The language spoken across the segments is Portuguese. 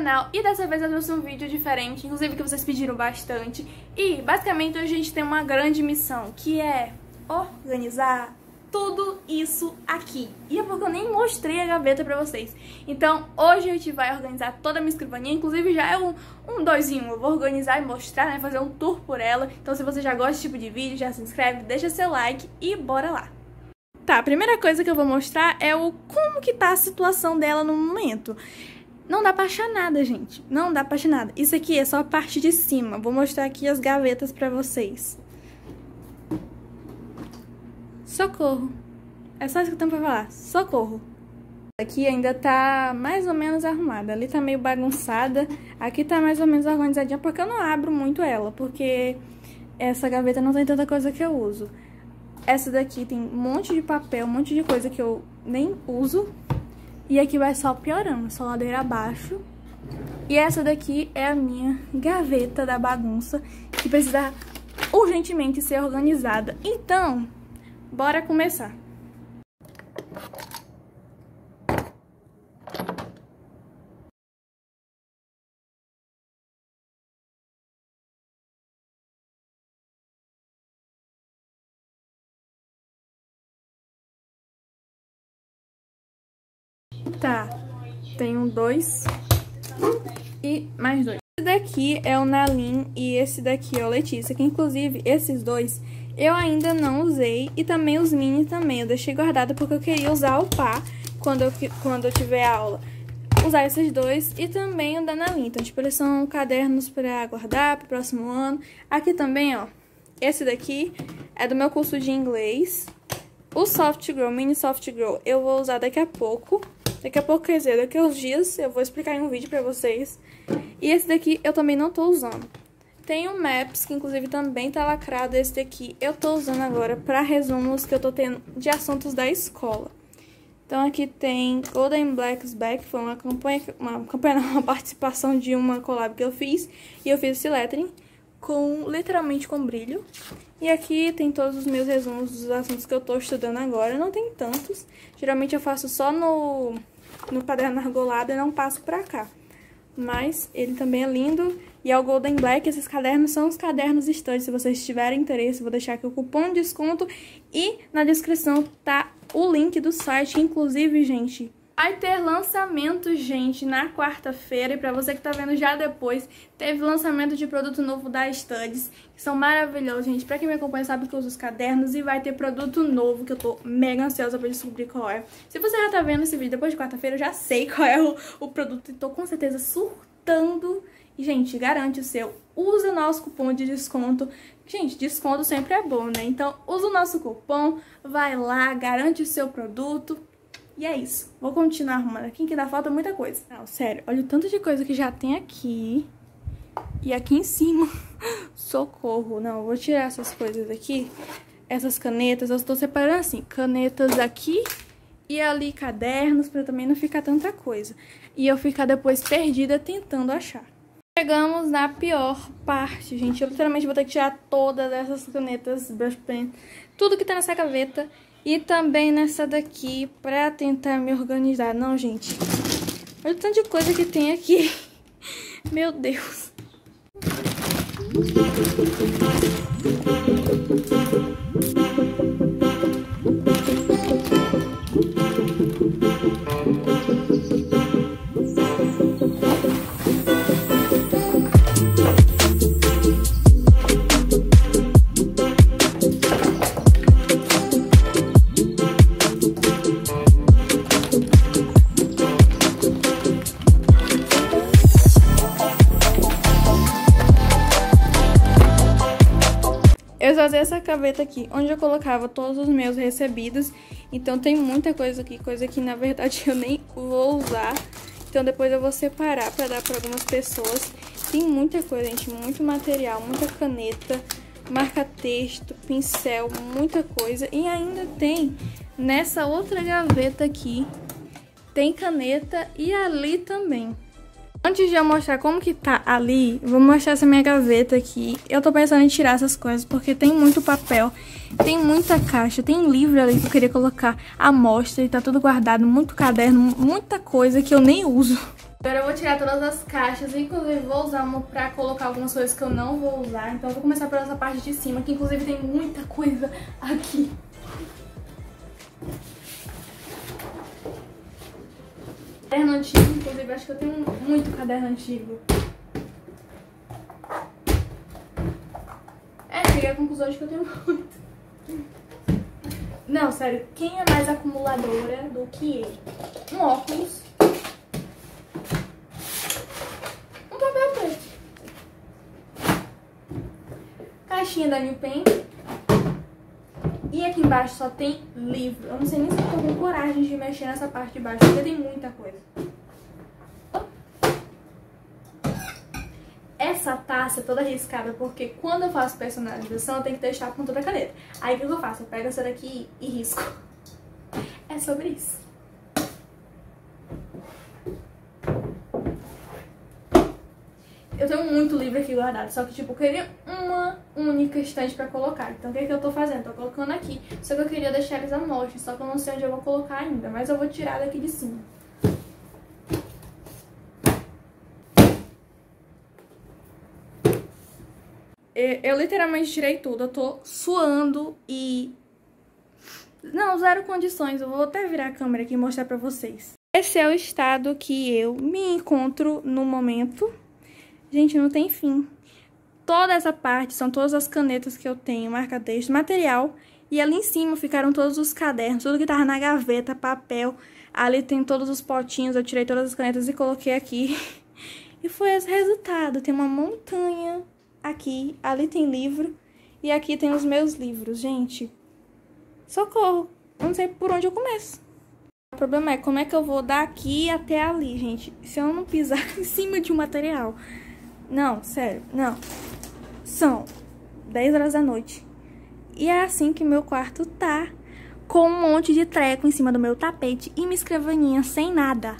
canal e dessa vez eu trouxe um vídeo diferente, inclusive que vocês pediram bastante. E basicamente hoje a gente tem uma grande missão, que é organizar tudo isso aqui. E é porque eu nem mostrei a gaveta pra vocês. Então hoje a gente vai organizar toda a minha escrivaninha, inclusive já é um 2 em 1. Eu vou organizar e mostrar, né, fazer um tour por ela. Então se você já gosta desse tipo de vídeo, já se inscreve, deixa seu like e bora lá. Tá, a primeira coisa que eu vou mostrar é como que tá a situação dela no momento. Não dá pra achar nada, gente. Não dá pra achar nada. Isso aqui é só a parte de cima. Vou mostrar aqui as gavetas pra vocês. Socorro. É só isso que eu tenho pra falar. Socorro. Aqui ainda tá mais ou menos arrumada. Ali tá meio bagunçada. Aqui tá mais ou menos organizadinha porque eu não abro muito ela. Porque essa gaveta não tem tanta coisa que eu uso. Essa daqui tem um monte de papel, um monte de coisa que eu nem uso. E aqui vai só piorando, só ladeira abaixo. E essa daqui é a minha gaveta da bagunça, que precisa urgentemente ser organizada. Então, bora começar. Tá, tenho 2 e mais 2. Esse daqui é o Nalin e esse daqui é o Letícia, que inclusive esses dois eu ainda não usei. E também os mini também, eu deixei guardado porque eu queria usar o par quando eu tiver aula. Usar esses dois e também o da Nalin. Então, tipo, eles são cadernos pra guardar pro próximo ano. Aqui também, ó, esse daqui é do meu curso de inglês. O Soft Grow, Mini Soft Grow, eu vou usar daqui a pouco. Daqui a pouco, quer dizer, daqui a uns dias eu vou explicar em um vídeo pra vocês. E esse daqui eu também não tô usando. Tem o Maps, que inclusive também tá lacrado. Esse daqui eu tô usando agora pra resumos que eu tô tendo de assuntos da escola. Então aqui tem Golden Black's Back, foi uma participação de uma collab que eu fiz. E eu fiz esse lettering literalmente com brilho. E aqui tem todos os meus resumos dos assuntos que eu tô estudando agora. Não tem tantos. Geralmente eu faço só no caderno argolado e não passo pra cá. Mas ele também é lindo. E é o Golden Black. Esses cadernos são os cadernos estantes. Se vocês tiverem interesse, vou deixar aqui o cupom de desconto. E na descrição tá o link do site. Inclusive, gente, vai ter lançamento, gente, na quarta-feira. E pra você que tá vendo já depois, teve lançamento de produto novo da Studs, que são maravilhosos, gente. Pra quem me acompanha sabe que eu uso os cadernos. E vai ter produto novo, que eu tô mega ansiosa pra descobrir qual é. Se você já tá vendo esse vídeo depois de quarta-feira, eu já sei qual é o produto. E tô com certeza surtando. E, gente, garante o seu. Usa o nosso cupom de desconto. Gente, desconto sempre é bom, né? Então, usa o nosso cupom, vai lá, garante o seu produto. E é isso. Vou continuar arrumando aqui, que ainda falta muita coisa. Não, sério, olha o tanto de coisa que já tem aqui. E aqui em cima. Socorro. Não, eu vou tirar essas coisas aqui. Essas canetas, eu estou separando assim. Canetas aqui e ali cadernos, pra também não ficar tanta coisa. E eu ficar depois perdida tentando achar. Chegamos na pior parte, gente. Eu literalmente vou ter que tirar todas essas canetas, brush pen, tudo que tá nessa gaveta. E também nessa daqui, pra tentar me organizar. Não, gente. Olha o tanto de coisa que tem aqui. Meu Deus. Eu usei essa gaveta aqui, onde eu colocava todos os meus recebidos. Então tem muita coisa aqui, coisa que na verdade eu nem vou usar. Então depois eu vou separar pra dar pra algumas pessoas. Tem muita coisa, gente, muito material, muita caneta, marca-texto, pincel, muita coisa. E ainda tem nessa outra gaveta aqui, tem caneta e ali também. Antes de eu mostrar como que tá ali, vou mostrar essa minha gaveta aqui. Eu tô pensando em tirar essas coisas, porque tem muito papel, tem muita caixa, tem livro ali que eu queria colocar amostra e tá tudo guardado, muito caderno, muita coisa que eu nem uso. Agora eu vou tirar todas as caixas, inclusive vou usar uma pra colocar algumas coisas que eu não vou usar. Então eu vou começar por essa parte de cima, que inclusive tem muita coisa aqui. Caderno antigo, inclusive acho que eu tenho muito caderno antigo. Cheguei à conclusão de que eu tenho muito. Não, sério, quem é mais acumuladora do que eu? Um óculos. Um papel preto. Caixinha da New Pen. E aqui embaixo só tem livro. Eu não sei nem se eu tô com coragem de mexer nessa parte de baixo, porque tem muita coisa. Essa taça é toda riscada, porque quando eu faço personalização eu tenho que deixar com toda a caneta. Aí o que eu faço? Eu pego essa daqui e risco. É sobre isso. Eu tenho muito livro aqui guardado, só que tipo, eu queria uma única estante pra colocar. Então o que é que eu tô fazendo? Tô colocando aqui. Só que eu queria deixar eles à mostra, só que eu não sei onde eu vou colocar ainda. Mas eu vou tirar daqui de cima. Eu literalmente tirei tudo, eu tô suando e... Não, zero condições, eu vou até virar a câmera aqui e mostrar pra vocês. Esse é o estado que eu me encontro no momento. Gente, não tem fim. Toda essa parte são todas as canetas que eu tenho, marca-texto, material. E ali em cima ficaram todos os cadernos, tudo que tava na gaveta, papel. Ali tem todos os potinhos, eu tirei todas as canetas e coloquei aqui. E foi esse resultado, tem uma montanha... Aqui, ali tem livro e aqui tem os meus livros, gente. Socorro, eu não sei por onde eu começo. O problema é como é que eu vou daqui até ali, gente. Se eu não pisar em cima de um material. Não, sério, não. São 10 horas da noite. E é assim que meu quarto tá. Com um monte de treco em cima do meu tapete e minha escrivaninha sem nada.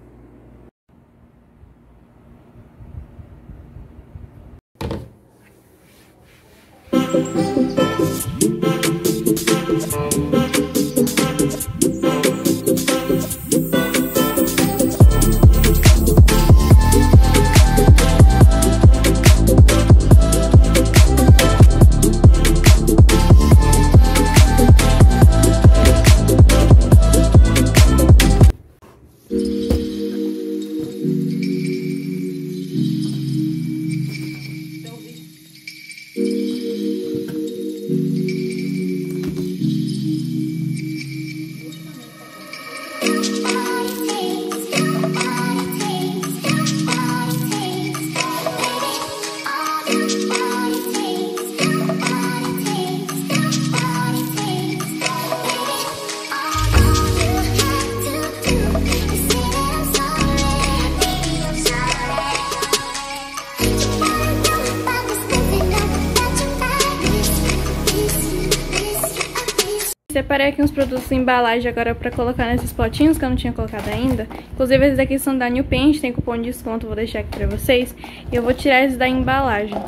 Separei aqui uns produtos em embalagem agora pra colocar nesses potinhos que eu não tinha colocado ainda. Inclusive esses aqui são da New Pen, tem cupom de desconto, vou deixar aqui pra vocês. E eu vou tirar esses da embalagem.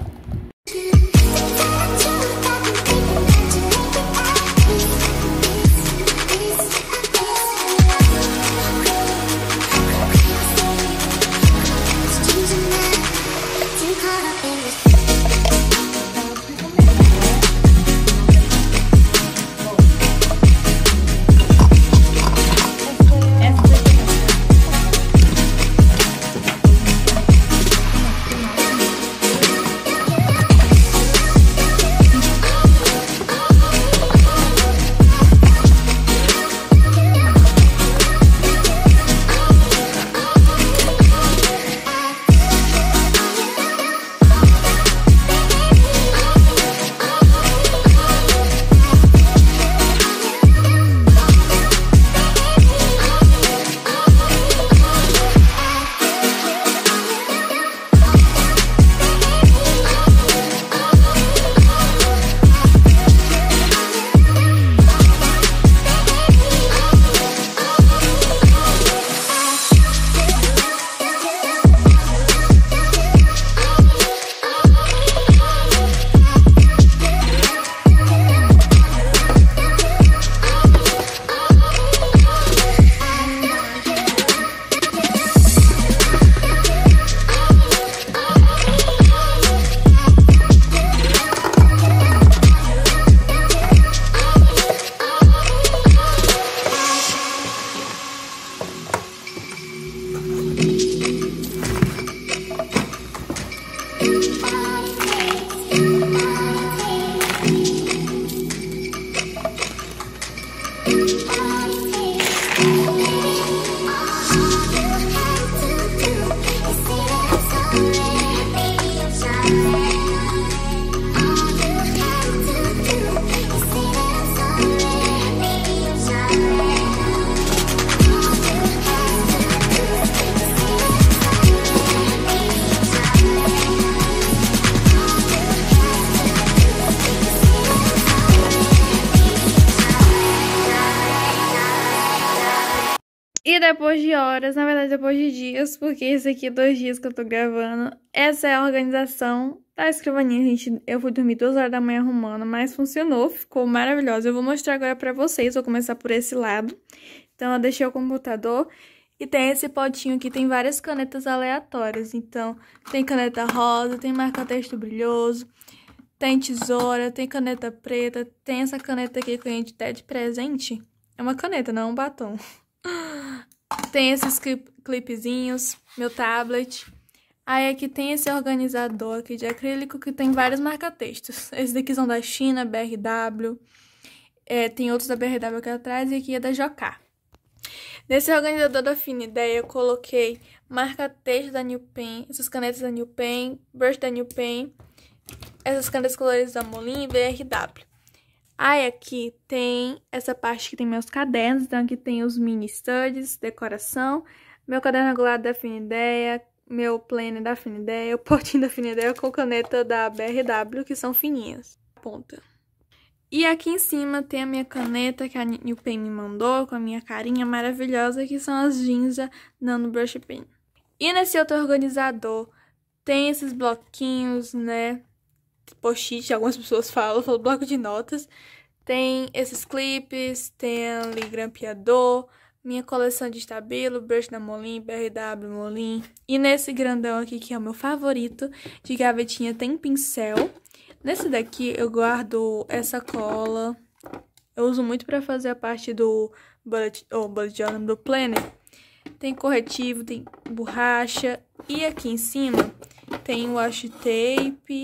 E depois de horas, na verdade depois de dias, porque esse aqui é 2 dias que eu tô gravando, essa é a organização da escrivaninha, gente. Eu fui dormir 2 horas da manhã arrumando, mas funcionou, ficou maravilhosa. Eu vou mostrar agora pra vocês, vou começar por esse lado. Então eu deixei o computador e tem esse potinho aqui, tem várias canetas aleatórias. Então tem caneta rosa, tem marca-texto brilhoso, tem tesoura, tem caneta preta, tem essa caneta aqui que a gente dá de presente. É uma caneta, não é um batom. Tem esses clipezinhos, meu tablet. Aí aqui tem esse organizador aqui de acrílico que tem vários marca-textos. Esses daqui são da China, BRW. Tem outros da BRW aqui atrás e aqui é da Jocá. Nesse organizador da Fina Ideia eu coloquei marca-texto da New Pen, essas canetas da New Pen, brush da New Pen, essas canetas coloridas da Molin e BRW. Aí aqui tem essa parte que tem meus cadernos, então aqui tem os mini studies, decoração, meu caderno regular da Fina Ideia, meu planner da Fina Ideia, o potinho da Fina Ideia com caneta da BRW, que são fininhas, ponta. E aqui em cima tem a minha caneta que a New Pen me mandou, com a minha carinha maravilhosa, que são as Ginza Nano Brush Pen. E nesse outro organizador tem esses bloquinhos, né? Post-it, algumas pessoas falam bloco de notas. Tem esses clipes, tem ali grampeador, minha coleção de estabilo, brush da Molin, BRW Molin. E nesse grandão aqui, que é o meu favorito, de gavetinha, tem pincel. Nesse daqui eu guardo essa cola. Eu uso muito pra fazer a parte do bullet journal, do planner. Tem corretivo, tem borracha. E aqui em cima tem washi tape.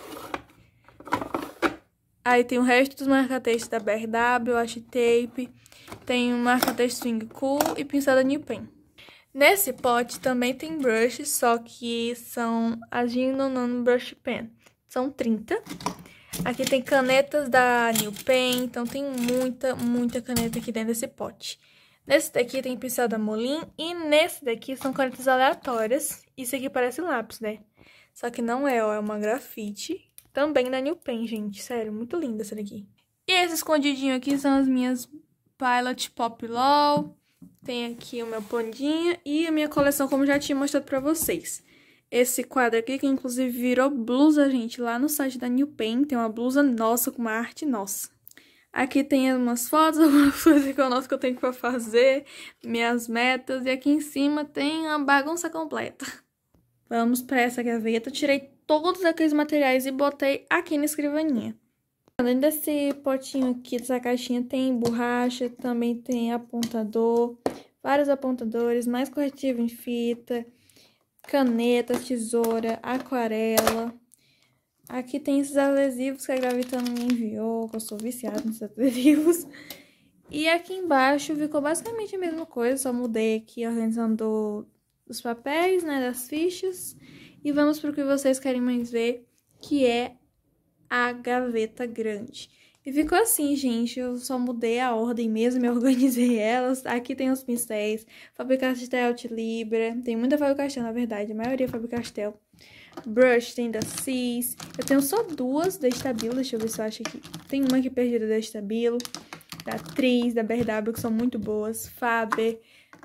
Aí tem o resto dos marca-textos da BRW, washi tape, tem um marca-texto Swing Cool e pincel da New Pen. Nesse pote também tem brushes, só que são a Ginza Nano Brush Pen. São 30. Aqui tem canetas da New Pen, então tem muita caneta aqui dentro desse pote. Nesse daqui tem pincel da Molin e nesse daqui são canetas aleatórias. Isso aqui parece lápis, né? Só que não é, ó, é uma grafite. Também da New Pen, gente. Sério, muito linda essa daqui. E esse escondidinho aqui são as minhas Pilot Pop Law. Tem aqui o meu pandinha e a minha coleção, como já tinha mostrado pra vocês. Esse quadro aqui, que inclusive virou blusa, gente, lá no site da New Pen. Tem uma blusa nossa, com uma arte nossa. Aqui tem umas fotos, algumas coisas que eu tenho pra fazer, minhas metas. E aqui em cima tem uma bagunça completa. Vamos pra essa gaveta. Eu tirei todos aqueles materiais e botei aqui na escrivaninha. Além desse potinho aqui, dessa caixinha, tem borracha, também tem apontador, vários apontadores, mais corretivo em fita, caneta, tesoura, aquarela. Aqui tem esses adesivos que a Gravitano me enviou, que eu sou viciada nesses adesivos. E aqui embaixo ficou basicamente a mesma coisa, só mudei aqui organizando os papéis, né, das fichas. E vamos para o que vocês querem mais ver, que é a gaveta grande. E ficou assim, gente, eu só mudei a ordem mesmo, me organizei elas. Aqui tem os pincéis, Faber-Castell, Tilibra, tem muita Faber-Castell, na verdade, a maioria é Faber-Castell. Brush tem da Cis, eu tenho só 2 da Stabilo, deixa eu ver se eu acho aqui. Tem uma aqui perdida da Stabilo, da Tris, da BRW, que são muito boas, Faber,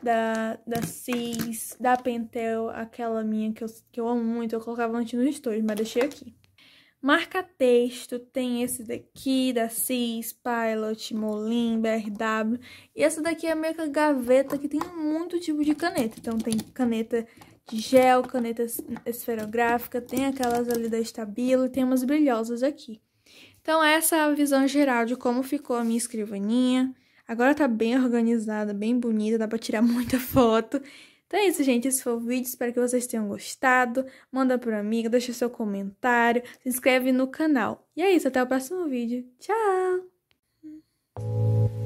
da Cis, da Pentel, aquela minha que eu amo muito, eu colocava antes no stories, mas deixei aqui. Marca-texto, tem esse daqui, da Cis, Pilot, Molin, BRW. E essa daqui é a minha gaveta, que tem muito tipo de caneta. Então tem caneta de gel, caneta esferográfica, tem aquelas ali da Stabilo e tem umas brilhosas aqui. Então essa é a visão geral de como ficou a minha escrivaninha. Agora tá bem organizada, bem bonita, dá pra tirar muita foto. Então é isso, gente. Esse foi o vídeo. Espero que vocês tenham gostado. Manda pro amigo, deixa seu comentário, se inscreve no canal. E é isso, até o próximo vídeo. Tchau!